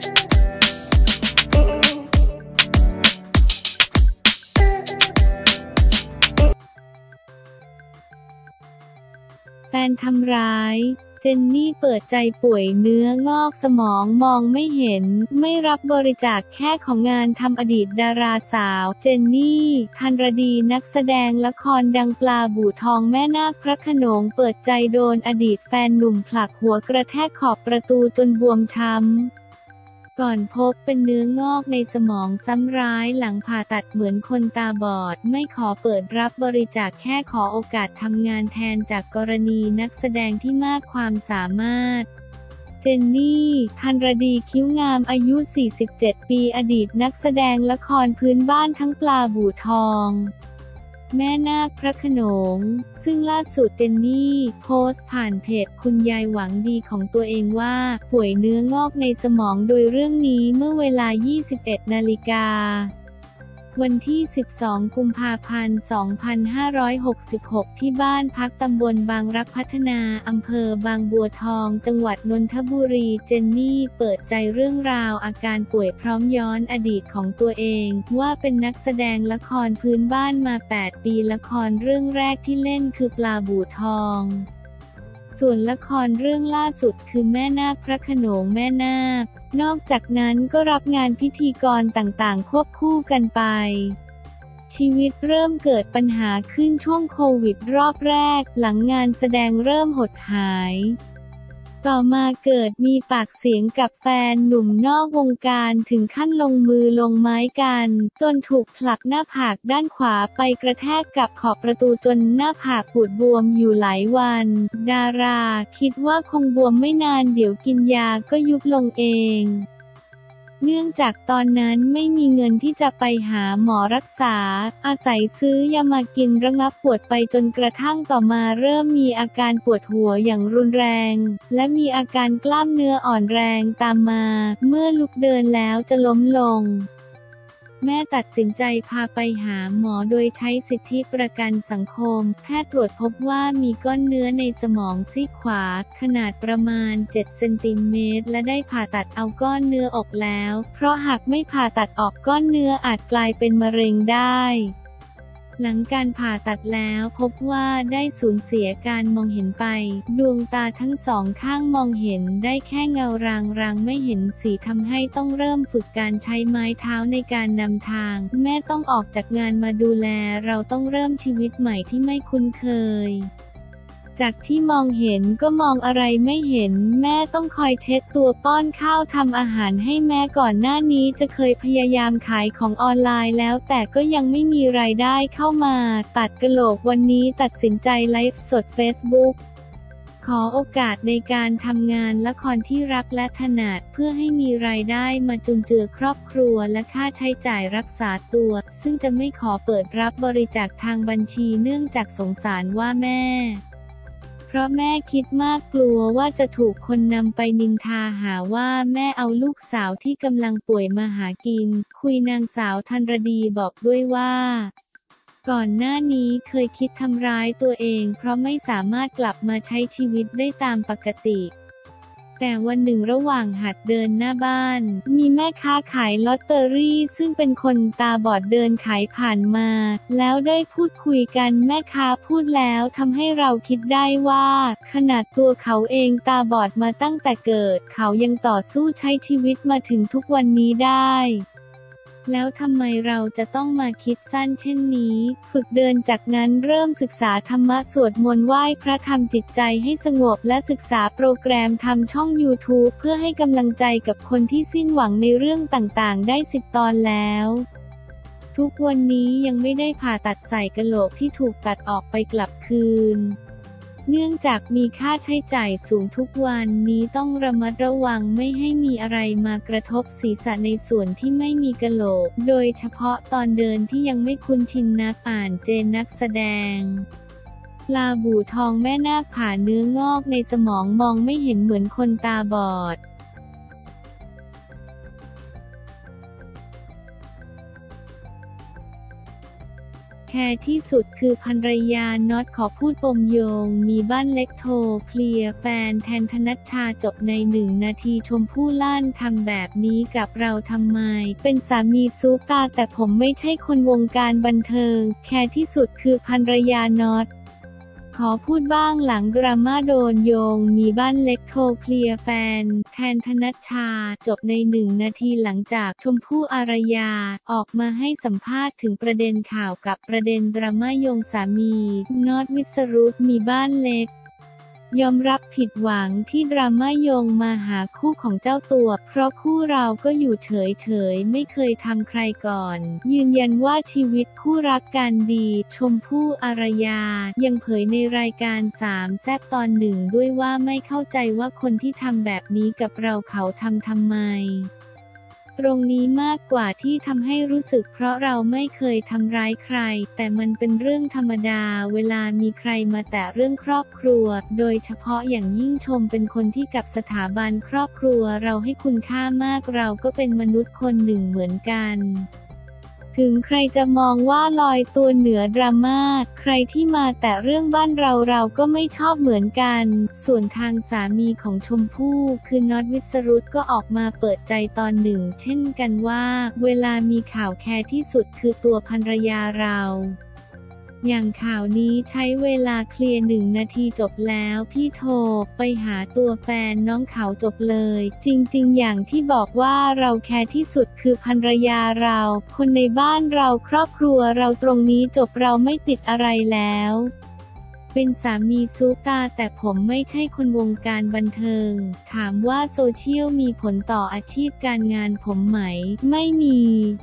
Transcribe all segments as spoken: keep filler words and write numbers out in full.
แฟนทำร้ายเจนนี่เปิดใจป่วยเนื้องอกสมองมองไม่เห็นไม่รับบริจาคแค่ของงานทำอดีตดาราสาวเจนนี่ธัญรดีนักแสดงละครดังปลาบู่ทองแม่นาคพระโขนงเปิดใจโดนอดีตแฟนหนุ่มผลักหัวกระแทกขอบประตูจนบวมช้ำก่อนพบเป็นเนื้องอกในสมองซ้ำร้ายหลังผ่าตัดเหมือนคนตาบอดไม่ขอเปิดรับบริจาคแค่ขอโอกาสทำงานแทนจากกรณีนักแสดงที่มากความสามารถเจนนี่ธัญรดีคิ้วงามอายุ สี่สิบเจ็ด ปีอดีตนักแสดงละครพื้นบ้านทั้งปลาบู่ทองแม่นาคพระโขนงซึ่งล่าสุดเจนนี่โพสต์ผ่านเพจคุณยายหวังดีของตัวเองว่าป่วยเนื้องอกในสมองโดยเรื่องนี้เมื่อเวลา ยี่สิบเอ็ด นาฬิกาวันที่ สิบสอง กุมภาพันธ์ สองพันห้าร้อยหกสิบหก ที่บ้านพักตำบลบางรักพัฒนาอำเภอบางบัวทองจังหวัดนนทบุรีเจนนี่เปิดใจเรื่องราวอาการป่วยพร้อมย้อนอดีตของตัวเองว่าเป็นนักแสดงละครพื้นบ้านมา แปด ปีละครเรื่องแรกที่เล่นคือปลาบู่ทองส่วนละครเรื่องล่าสุดคือแม่นาคพระโขนงแม่นาคนอกจากนั้นก็รับงานพิธีกรต่างๆควบคู่กันไปชีวิตเริ่มเกิดปัญหาขึ้นช่วงโควิดรอบแรกหลังงานแสดงเริ่มหดหายต่อมาเกิดมีปากเสียงกับแฟนหนุ่มนอกวงการถึงขั้นลงมือลงไม้กันจนถูกผลักหน้าผากด้านขวาไปกระแทกกับขอบประตูจนหน้าผากปูดบวมอยู่หลายวันดาราคิดว่าคงบวมไม่นานเดี๋ยวกินยาก็ยุบลงเองเนื่องจากตอนนั้นไม่มีเงินที่จะไปหาหมอรักษาอาศัยซื้อยามากินระงับปวดไปจนกระทั่งต่อมาเริ่มมีอาการปวดหัวอย่างรุนแรงและมีอาการกล้ามเนื้ออ่อนแรงตามมาเมื่อลุกเดินแล้วจะล้มลงแม่ตัดสินใจพาไปหาหมอโดยใช้สิทธิประกันสังคมแพทย์ตรวจพบว่ามีก้อนเนื้อในสมองซีกขวาขนาดประมาณเจ็ดเซนติเมตรและได้ผ่าตัดเอาก้อนเนื้อออกแล้วเพราะหากไม่ผ่าตัดออกก้อนเนื้ออาจกลายเป็นมะเร็งได้หลังการผ่าตัดแล้วพบว่าได้สูญเสียการมองเห็นไปดวงตาทั้งสองข้างมองเห็นได้แค่เงารางๆไม่เห็นสีทำให้ต้องเริ่มฝึกการใช้ไม้เท้าในการนำทางแม่ต้องออกจากงานมาดูแลเราต้องเริ่มชีวิตใหม่ที่ไม่คุ้นเคยจากที่มองเห็นก็มองอะไรไม่เห็นแม่ต้องคอยเช็ดตัวป้อนข้าวทำอาหารให้แม่ก่อนหน้านี้จะเคยพยายามขายของออนไลน์แล้วแต่ก็ยังไม่มีรายได้เข้ามาตัดกะโหลกวันนี้ตัดสินใจไลฟ์สด เฟซบุ๊ก ขอโอกาสในการทำงานละครที่รักและถนัดเพื่อให้มีรายได้มาจุนเจือครอบครัวและค่าใช้จ่ายรักษาตัวซึ่งจะไม่ขอเปิดรับบริจาคทางบัญชีเนื่องจากสงสารว่าแม่เพราะแม่คิดมากกลัวว่าจะถูกคนนำไปนินทาหาว่าแม่เอาลูกสาวที่กำลังป่วยมาหากินคุยนางสาวธัญรดีบอกด้วยว่าก่อนหน้านี้เคยคิดทำร้ายตัวเองเพราะไม่สามารถกลับมาใช้ชีวิตได้ตามปกติแต่วันหนึ่งระหว่างหัดเดินหน้าบ้านมีแม่ค้าขายลอตเตอรี่ซึ่งเป็นคนตาบอดเดินขายผ่านมาแล้วได้พูดคุยกันแม่ค้าพูดแล้วทำให้เราคิดได้ว่าขนาดตัวเขาเองตาบอดมาตั้งแต่เกิดเขายังต่อสู้ใช้ชีวิตมาถึงทุกวันนี้ได้แล้วทำไมเราจะต้องมาคิดสั้นเช่นนี้ฝึกเดินจากนั้นเริ่มศึกษาธรรมะสวดมนต์ไหว้พระทำจิตใจให้สงบและศึกษาโปรแกรมทำช่อง ยูทูบ เพื่อให้กำลังใจกับคนที่สิ้นหวังในเรื่องต่างๆได้สิบตอนแล้วทุกวันนี้ยังไม่ได้ผ่าตัดใส่กะโหลกที่ถูกตัดออกไปกลับคืนเนื่องจากมีค่าใช้จ่ายสูงทุกวันนี้ต้องระมัดระวังไม่ให้มีอะไรมากระทบศีรษะในส่วนที่ไม่มีกะโหลกโดยเฉพาะตอนเดินที่ยังไม่คุ้นชินนักอ่านเจนนักแสดงปลาบู่ทองแม่นาคผ่าเนื้องอกในสมองมองไม่เห็นเหมือนคนตาบอดแคร์ที่สุดคือภรรยาน็อตขอพูดปมโยงมีบ้านเล็กโทรเคลียร์แฟนแทนธนัชชาจบในหนึ่งนาทีชมพู่ล่านทำแบบนี้กับเราทำไมเป็นสามีซุปตาแต่ผมไม่ใช่คนวงการบันเทิงแคร์ที่สุดคือภรรยาน็อตขอพูดบ้างหลังดราม่าโดนโยงมีบ้านเล็กโทรเคลียร์แฟนแทนธนัชชาจบในหนึ่งนาทีหลังจากชมพู่อารยาออกมาให้สัมภาษณ์ถึงประเด็นข่าวกับประเด็นดราม่าโยงสามีน็อตวิสรุตมีบ้านเล็กยอมรับผิดหวังที่ดราม่าโยงมาหาคู่ของเจ้าตัวเพราะคู่เราก็อยู่เฉยๆไม่เคยทำใครก่อนยืนยันว่าชีวิตคู่รักกันดีชมพู่อารยายังเผยในรายการสามแซ่บตอนหนึ่งด้วยว่าไม่เข้าใจว่าคนที่ทำแบบนี้กับเราเขาทำทำไมตรงนี้มากกว่าที่ทำให้รู้สึกเพราะเราไม่เคยทำร้ายใครแต่มันเป็นเรื่องธรรมดาเวลามีใครมาแตะเรื่องครอบครัวโดยเฉพาะอย่างยิ่งชมเป็นคนที่กับสถาบันครอบครัวเราให้คุณค่ามากเราก็เป็นมนุษย์คนหนึ่งเหมือนกันถึงใครจะมองว่าลอยตัวเหนือดราม่าใครที่มาแต่เรื่องบ้านเราเราก็ไม่ชอบเหมือนกันส่วนทางสามีของชมพู่คือน็อตวิสรุตก็ออกมาเปิดใจตอนหนึ่งเช่นกันว่าเวลามีข่าวแคร์ที่สุดคือตัวภรรยาเราอย่างข่าวนี้ใช้เวลาเคลียร์หนึ่งนาทีจบแล้วพี่โทรไปหาตัวแฟนน้องเขาจบเลยจริงๆอย่างที่บอกว่าเราแคร์ที่สุดคือภรรยาเราคนในบ้านเราครอบครัวเราตรงนี้จบเราไม่ติดอะไรแล้วเป็นสามีซุปตาแต่ผมไม่ใช่คนวงการบันเทิงถามว่าโซเชียลมีผลต่ออาชีพการงานผมไหมไม่มี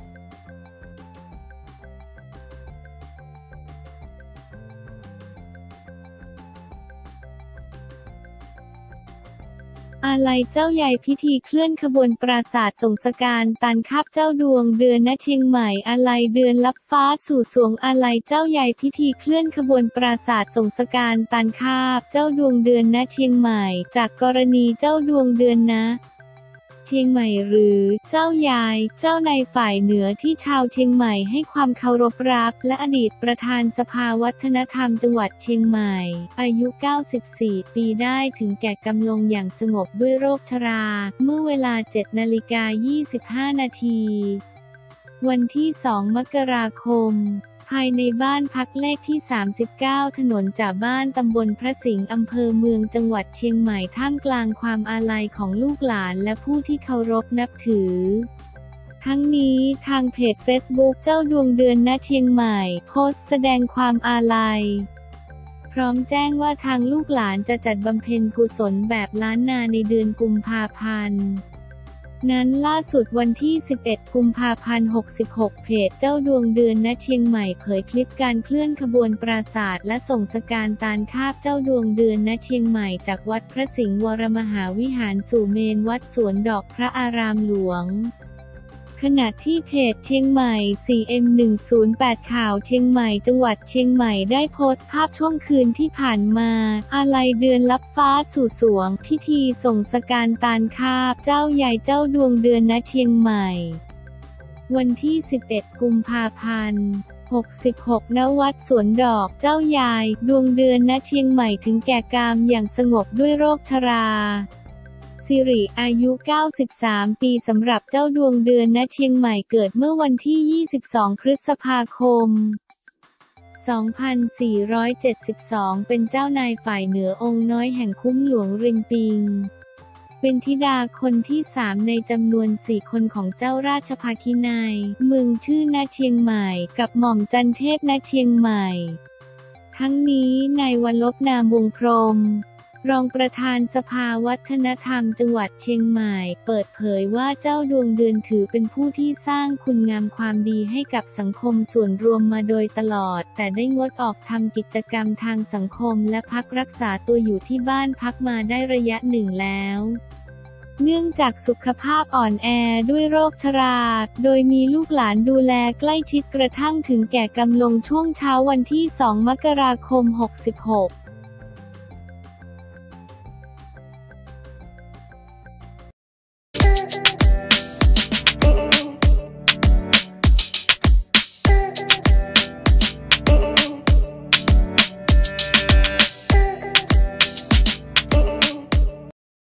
อาลัยเจ้าใหญ่พิธีเคลื่อนขบวนปราสาทส่งสการตันคาบเจ้าดวงเดือนณเชียงใหม่อาลัยเดือนลับฟ้าสู่สวงอาลัยเจ้าใหญ่พิธีเคลื่อนขบวนปราสาทส่งสการตันคาบเจ้าดวงเดือนณเชียงใหม่จากกรณีเจ้าดวงเดือนณเชียงใหม่หรือเจ้ายายเจ้าในฝ่ายเหนือที่ชาวเชียงใหม่ให้ความเคารพรักและอดีตประธานสภาวัฒนธรรมจังหวัดเชียงใหม่อายุเก้าสิบสี่ปีได้ถึงแก่กำลงอย่างสงบด้วยโรคชราเมื่อเวลา เจ็ดนาฬิกายี่สิบห้านาทีวันที่สองมกราคมภายในบ้านพักเลขที่สามสิบเก้าถนนจ่าบ้านตำบลพระสิงห์อำเภอเมืองจังหวัดเชียงใหม่ท่ามกลางความอาลัยของลูกหลานและผู้ที่เคารพนับถือทั้งนี้ทางเพจเฟซบุ๊กเจ้าดวงเดือนณเชียงใหม่โพสต์แสดงความอาลัยพร้อมแจ้งว่าทางลูกหลานจะจัดบำเพ็ญกุศลแบบล้านนาในเดือนกุมภาพันธ์นั้นล่าสุดวันที่สิบเอ็ดกุมภาพันธ์หกสิบหกเพจเจ้าดวงเดือนณเชียงใหม่เผยคลิปการเคลื่อนขบวนปราสาทและส่งสการตานคาบเจ้าดวงเดือนณเชียงใหม่จากวัดพระสิงห์วรมหาวิหารสู่เมนวัดสวนดอกพระอารามหลวงขณะที่เพจเชียงใหม่ ซี เอ็ม หนึ่ง ศูนย์ แปด ข่าวเชียงใหม่จังหวัดเชียงใหม่ได้โพสต์ภาพช่วงคืนที่ผ่านมาอาลัยเดือนลับฟ้าสู่สวงพิธีส่งสการตานคาบเจ้าใหญ่เจ้าดวงเดือนณเชียงใหม่วันที่สิบเอ็ดกุมภาพันธ์หกสิบหกณวัดสวนดอกเจ้ายายดวงเดือนณเชียงใหม่ถึงแก่กรรมอย่างสงบด้วยโรคชราสิริอายุเก้าสิบสามปีสำหรับเจ้าดวงเดือนณเชียงใหม่เกิดเมื่อวันที่ยี่สิบสองพฤษภาคมสองพันสี่ร้อยเจ็ดสิบสองเป็นเจ้านายฝ่ายเหนือองค์น้อยแห่งคุ้มหลวงริมปิงเป็นธิดาคนที่สามในจำนวนสี่คนของเจ้าราชภาคินัยเมืองชื่อณเชียงใหม่กับหม่อมจันเทพณเชียงใหม่ทั้งนี้นายวรลบนามวงพรหมรองประธานสภาวัฒนธรรมจังหวัดเชียงใหม่เปิดเผยว่าเจ้าดวงเดือนถือเป็นผู้ที่สร้างคุณงามความดีให้กับสังคมส่วนรวมมาโดยตลอดแต่ได้งดออกทำกิจกรรมทางสังคมและพักรักษาตัวอยู่ที่บ้านพักมาได้ระยะหนึ่งแล้วเนื่องจากสุขภาพอ่อนแอด้วยโรคชราโดยมีลูกหลานดูแลใกล้ชิดกระทั่งถึงแก่กำลงช่วงเช้าวันที่สองมกราคมหกสิบหก